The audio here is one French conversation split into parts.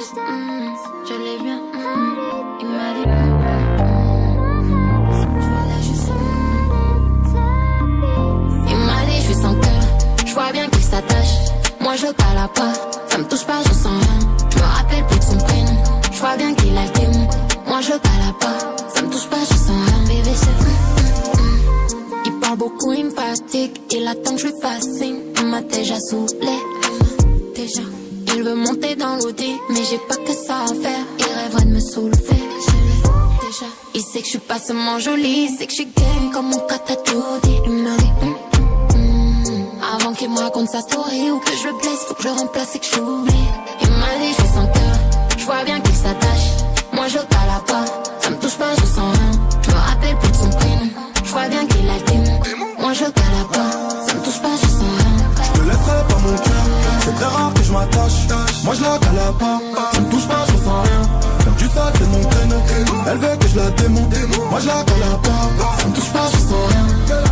juste, je l'ai bien, il m'a dit, je voulais juste, il m'a dit, je suis sans cœur, je vois bien qu'il s'attache, moi je cala pas, ça me touche pas, je sens rien, je me rappelle plus de son prénom, je vois bien qu'il a le démon, moi je cala pas, ça me touche pas, je sens rien, bébé c'est, il parle beaucoup, il me fatigue, il attend que je lui fasse signe, il m'a déjà saoulé, déjà. Il veut monter dans l'audi, mais j'ai pas que ça à faire. Il rêverait de me soulever, je l'ai déjà. Il sait que je suis pas seulement jolie, il sait que je suis game comme mon cat a tout dit. Il m'a dit, avant qu'il me raconte sa story ou que je le blesse, faut que je remplace et que je l'oublie. Il m'a dit, je suis sans cœur, je vois bien qu'il s'attache. Moi je cala pas, ça me touche pas, je sens rien. Je me rappelle plus de son prénom, je vois bien qu'il a le démon. Moi je cala pas, ça me touche pas, je sens rien. Je te laisserai pas mon cœur, c'est très rare que je m'attache. Moi je la cala pas, ça me touche pas, je sens rien. Faire du sale c'est mon créneau, elle veut que je la démonte. Moi je la cala pas, ça me touche pas, je sens rien.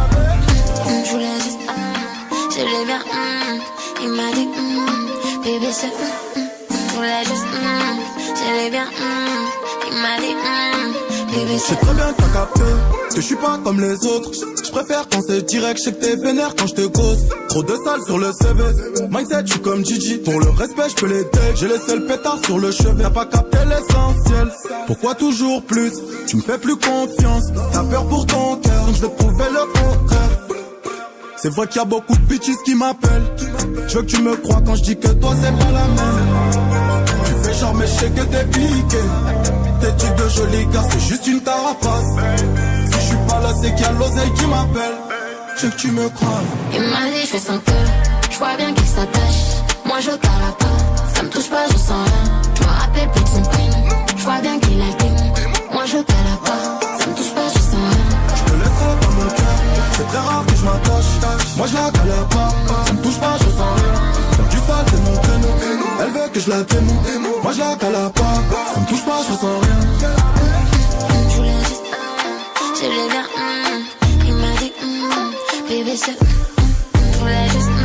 Je voulais juste, je l'ai bien, il m'a dit, bébé c'est, je voulais juste, je l'ai bien, il m'a dit, bébé c'est. C'est très bien que t'as capté, que je suis pas comme les autres. Je préfère quand c'est direct, je sais que t'es vénère quand je te cause. Trop de sale sur le CV, mindset je suis comme Gigi. Pour le respect je peux les take, j'ai laissé le pétard sur le chevet. T'as pas capté l'essentiel, pourquoi toujours plus? Tu me fais plus confiance, t'as peur pour ton cœur, donc je vais te prouver le contraire. C'est vrai qu'il y a beaucoup de bitches qui m'appellent. Je veux que tu me crois quand je dis que toi c'est pas la même. Tu fais genre mais je sais que t'es piqué. T'es trucs de joli gars, c'est juste une carapace. Si je suis pas là c'est qu'il y a l'oseille qui m'appelle. Je veux que tu me crois. Il m'a dit je fais sans cœur, je vois bien qu'il s'attache. Moi je cala pas, ça me touche pas, je sens rien. Je me rappelle plus de son prénom, je vois bien qu'il a le démon. Moi je cala pas, ça me touche pas, je sens rien. Je te laisserai pas mon cœur, c'est très rare que je m'attache. Moi je la cala pas, ça me touche pas, je sens rien. Faire du sale c'est mon créneau, elle veut que je la démonte. Moi je la cala pas, ça me touche pas, je sens rien. Je voulais juste, je l'ai bien, il m'a dit, bébé c'est, je voulais juste,